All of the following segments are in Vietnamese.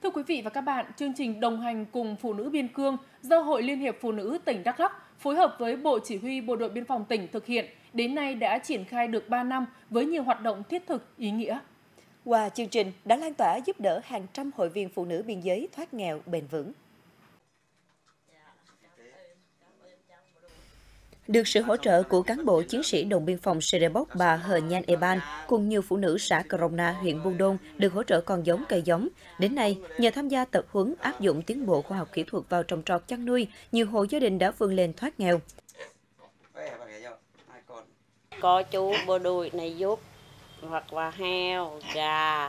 Thưa quý vị và các bạn, chương trình đồng hành cùng phụ nữ biên cương do Hội Liên hiệp Phụ nữ tỉnh Đắk Lắk phối hợp với Bộ Chỉ huy Bộ đội Biên phòng tỉnh thực hiện, đến nay đã triển khai được 3 năm với nhiều hoạt động thiết thực, ý nghĩa. Qua chương trình đã lan tỏa giúp đỡ hàng trăm hội viên phụ nữ biên giới thoát nghèo bền vững. Được sự hỗ trợ của cán bộ chiến sĩ đồn biên phòng Serebok bà Hờ Nhan Eban cùng nhiều phụ nữ xã Crona, huyện Buôn Đôn được hỗ trợ con giống cây giống. Đến nay, nhờ tham gia tập huấn áp dụng tiến bộ khoa học kỹ thuật vào trồng trọt chăn nuôi, nhiều hộ gia đình đã vươn lên thoát nghèo. Có chú bộ đội này giúp, hoặc là heo, gà,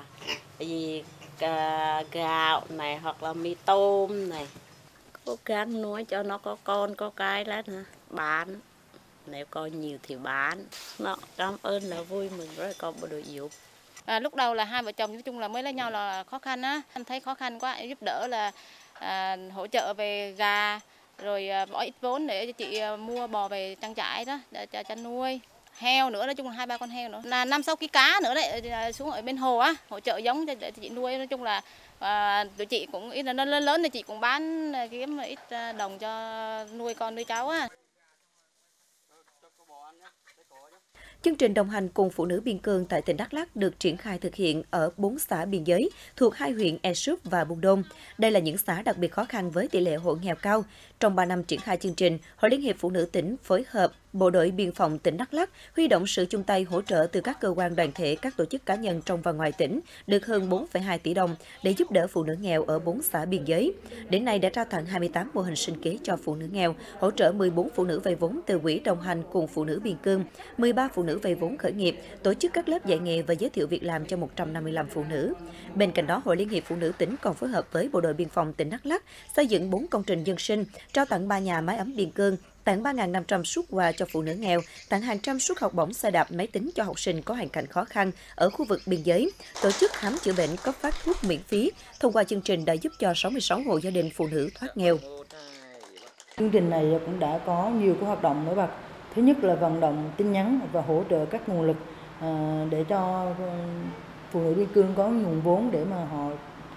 gạo này, hoặc là mì tôm này. Cố gắng nuôi cho nó có con, có cái lá nữa, bán. Nếu có nhiều thì bán. Nó cảm ơn là vui mừng rất có bộ đội giúp. Lúc đầu là hai vợ chồng nói chung là mới lấy nhau là khó khăn á. Em thấy khó khăn quá, giúp đỡ là hỗ trợ về gà, rồi bỏ ít vốn để cho chị mua bò về trang trại đó, để cho chăn nuôi. Heo nữa, nói chung là 2-3 con heo nữa. Là 5-6 kg cá nữa đấy, xuống ở bên hồ á, hỗ trợ giống để chị nuôi. Nói chung là tụi chị cũng ít là nó lớn thì chị cũng bán kiếm ít đồng cho nuôi con nuôi cháu á. Chương trình đồng hành cùng phụ nữ biên cương tại tỉnh Đắk Lắk được triển khai thực hiện ở 4 xã biên giới thuộc 2 huyện Ea Súp và Buôn Đôn. Đây là những xã đặc biệt khó khăn với tỷ lệ hộ nghèo cao. Trong 3 năm triển khai chương trình, Hội Liên hiệp Phụ nữ tỉnh phối hợp Bộ đội Biên phòng tỉnh Đắk Lắk huy động sự chung tay hỗ trợ từ các cơ quan đoàn thể, các tổ chức cá nhân trong và ngoài tỉnh được hơn 4,2 tỷ đồng để giúp đỡ phụ nữ nghèo ở 4 xã biên giới. Đến nay đã trao tặng 28 mô hình sinh kế cho phụ nữ nghèo, hỗ trợ 14 phụ nữ vay vốn từ quỹ đồng hành cùng phụ nữ biên cương, 13 phụ nữ vay vốn khởi nghiệp, tổ chức các lớp dạy nghề và giới thiệu việc làm cho 155 phụ nữ. Bên cạnh đó, Hội Liên hiệp Phụ nữ tỉnh còn phối hợp với Bộ đội Biên phòng tỉnh Đắk Lắk xây dựng 4 công trình dân sinh, trao tặng 3 nhà mái ấm biên cương, tặng 3.500 suất quà cho phụ nữ nghèo, tặng hàng trăm suất học bổng xe đạp máy tính cho học sinh có hoàn cảnh khó khăn ở khu vực biên giới, tổ chức khám chữa bệnh, cấp phát thuốc miễn phí. Thông qua chương trình đã giúp cho 66 hộ gia đình phụ nữ thoát nghèo. Chương trình này cũng đã có nhiều cái hoạt động nổi bật. Thứ nhất là vận động tin nhắn và hỗ trợ các nguồn lực để cho phụ nữ biên cương có nguồn vốn để mà họ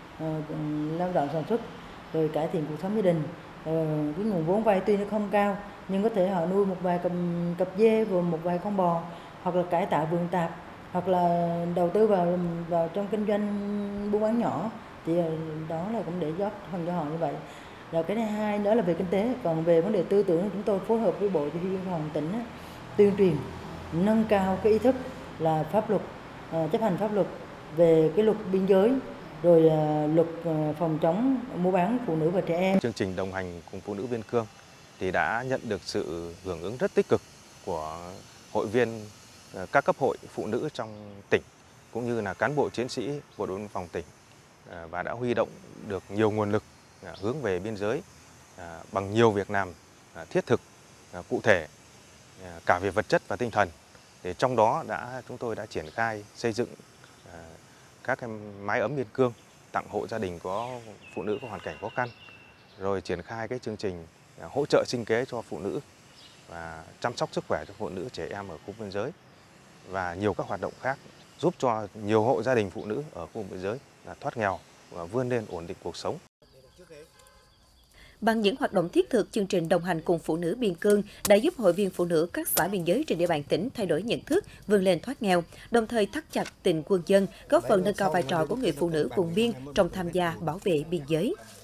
lao động sản xuất, rồi cải thiện cuộc sống gia đình. Cái nguồn vốn vay tuy nó không cao nhưng có thể họ nuôi một vài cặp dê và một vài con bò, hoặc là cải tạo vườn tạp, hoặc là đầu tư vào trong kinh doanh buôn bán nhỏ, thì đó là cũng để góp phần cho họ như vậy. Rồi cái thứ hai nữa là về kinh tế, còn về vấn đề tư tưởng chúng tôi phối hợp với Bộ Chỉ huy Biên phòng tỉnh tuyên truyền nâng cao cái ý thức là pháp luật, chấp hành pháp luật về cái luật biên giới, rồi luật phòng chống mua bán phụ nữ và trẻ em. Chương trình đồng hành cùng phụ nữ biên cương thì đã nhận được sự hưởng ứng rất tích cực của hội viên các cấp hội phụ nữ trong tỉnh, cũng như là cán bộ chiến sĩ Bộ đội Biên phòng tỉnh, và đã huy động được nhiều nguồn lực hướng về biên giới bằng nhiều việc làm thiết thực, cụ thể cả về vật chất và tinh thần. Để trong đó chúng tôi đã triển khai xây dựng các cái mái ấm biên cương tặng hộ gia đình có phụ nữ có hoàn cảnh khó khăn, rồi triển khai cái chương trình hỗ trợ sinh kế cho phụ nữ và chăm sóc sức khỏe cho phụ nữ trẻ em ở khu biên giới, và nhiều các hoạt động khác giúp cho nhiều hộ gia đình phụ nữ ở khu biên giới thoát nghèo và vươn lên ổn định cuộc sống. Bằng những hoạt động thiết thực, chương trình đồng hành cùng phụ nữ biên cương đã giúp hội viên phụ nữ các xã biên giới trên địa bàn tỉnh thay đổi nhận thức, vươn lên thoát nghèo, đồng thời thắt chặt tình quân dân, góp phần nâng cao vai trò của người phụ nữ vùng biên trong tham gia bảo vệ biên giới.